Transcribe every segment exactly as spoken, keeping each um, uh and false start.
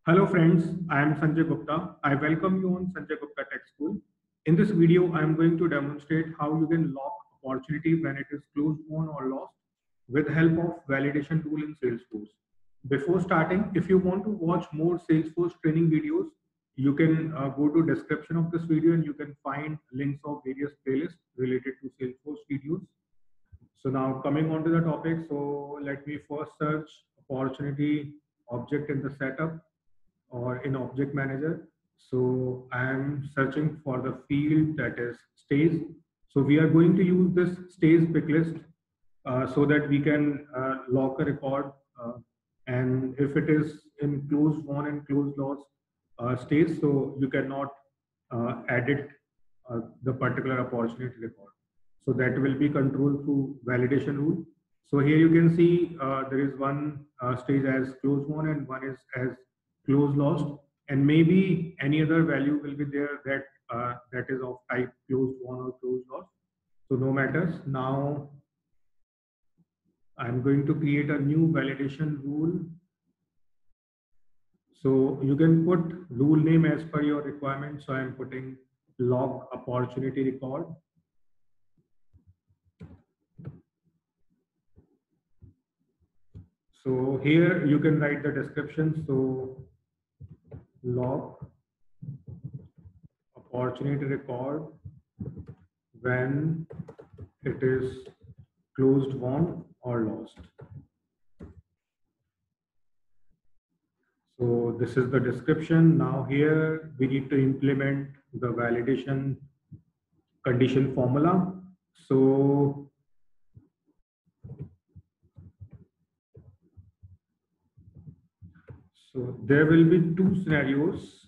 Hello friends, I am Sanjay Gupta. I welcome you on Sanjay Gupta Tech School. In this video, I am going to demonstrate how you can lock opportunity when it is closed won or lost with help of validation tool in Salesforce. Before starting, if you want to watch more Salesforce training videos, you can uh, go to description of this video and you can find links of various playlists related to Salesforce videos. So now coming on to the topic, so let me first search opportunity object in the setup or in object manager. So I am searching for the field that is stays. So we are going to use this stays pick list uh, so that we can uh, lock a record. Uh, and if it is in closed won and closed lost uh, stays, so you cannot uh, edit uh, the particular opportunity record. So that will be controlled through validation rule. So here you can see uh, there is one uh, stage as closed won and one is as close lost, and maybe any other value will be there that uh, that is of type closed won or closed lost. So no matters. Now I'm going to create a new validation rule. So you can put rule name as per your requirement. So I'm putting log opportunity record. So here you can write the description. So log opportunity record when it is closed won or lost. So this is the description. Now here we need to implement the validation condition formula. So so there will be two scenarios.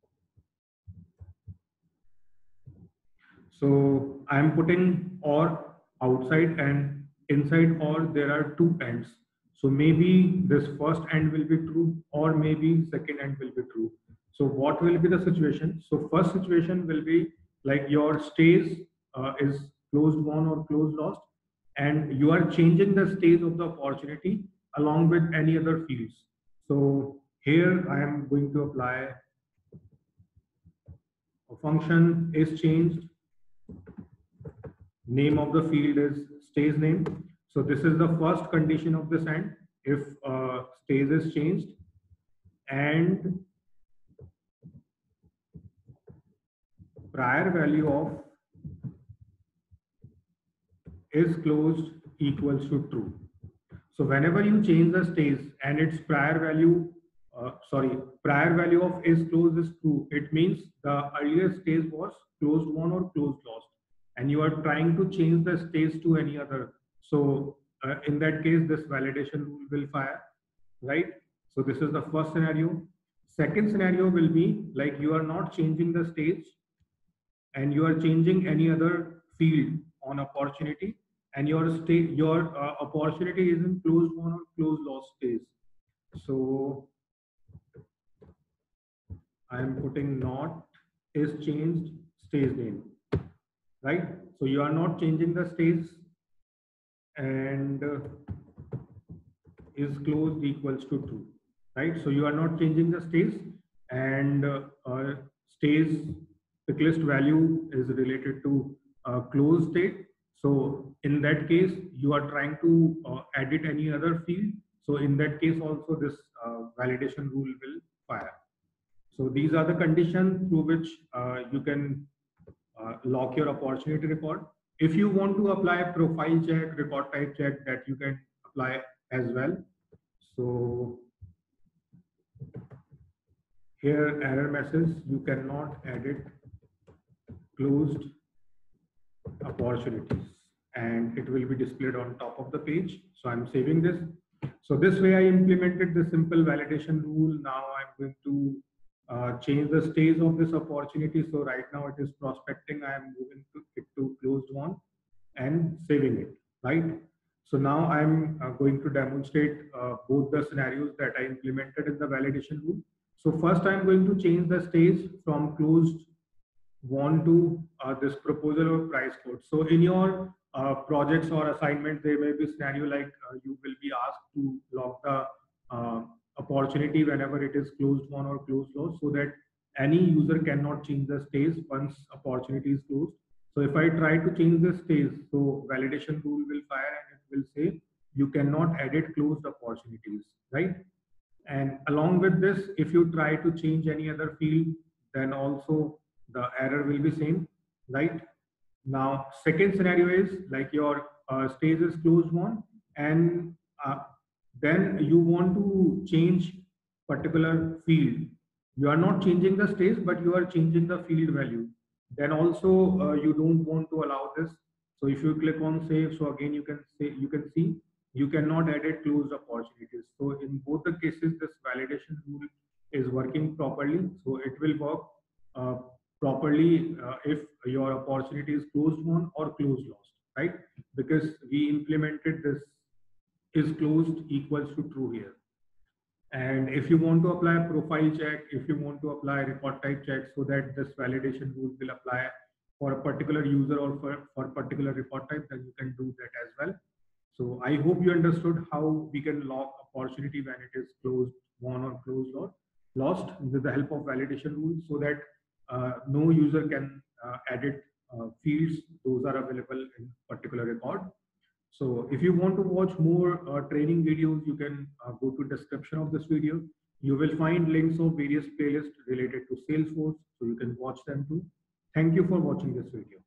So I am putting or outside and inside or there are two ends. So maybe this first end will be true or maybe second end will be true. So what will be the situation? So first situation will be like your stays uh, is closed won or closed lost, and you are changing the stays of the opportunity along with any other fields. So here I am going to apply a function is changed. Name of the field is stays name. So this is the first condition of this end. If uh, stays is changed and prior value of is closed equals to true. So whenever you change the stays and its prior value, uh, sorry, prior value of is closed is true, it means the earlier stays was closed won or closed lost, and you are trying to change the stays to any other. So uh, in that case, this validation rule will fire, right? So this is the first scenario. Second scenario will be like you are not changing the stays and you are changing any other field on opportunity, and your state your uh, opportunity is in closed won or closed lost stays. So I am putting not is changed stays name, right? So you are not changing the stays and uh, is closed equals to true, right? So you are not changing the stays and uh, uh, stays pick list value is related to uh, closed state. So in that case, you are trying to uh, edit any other field. So in that case also this uh, validation rule will fire. So these are the conditions through which uh, you can uh, lock your opportunity record. If you want to apply profile check, record type check, that you can apply as well. So here error message, you cannot edit closed opportunities, and it will be displayed on top of the page. So I'm saving this. So this way I implemented the simple validation rule. Now I'm going to uh, change the stage of this opportunity. So right now it is prospecting. I am moving to it to closed one and saving it, right? So now I'm uh, going to demonstrate uh, both the scenarios that I implemented in the validation rule. So first I'm going to change the stage from closed won to uh, this proposal or price quote. So in your uh, projects or assignments, there may be scenario like uh, you will be asked to log the uh, opportunity whenever it is closed won or closed lost, so that any user cannot change the states once opportunity is closed. So if I try to change the states, so validation rule will fire and it will say you cannot edit closed opportunities, right? And along with this, if you try to change any other field, then also the error will be same, right? Now, second scenario is like your uh, stage is closed one, and uh, then you want to change particular field. You are not changing the stage, but you are changing the field value. Then also uh, you don't want to allow this. So if you click on save, so again you can say you can see you cannot edit closed opportunities. So in both the cases, this validation rule is working properly. So it will work uh, properly uh, if your opportunity is closed won or closed lost, right? Because we implemented this is closed equals to true here. And if you want to apply a profile check, if you want to apply record type check so that this validation rule will apply for a particular user or for, for particular record type, then you can do that as well. So I hope you understood how we can lock opportunity when it is closed, won or closed or lost with the help of validation rules, so that uh, no user can uh, edit uh, fields. Those are available in particular record. So if you want to watch more uh, training videos, you can uh, go to description of this video. You will find links of various playlists related to Salesforce, so you can watch them too. Thank you for watching this video.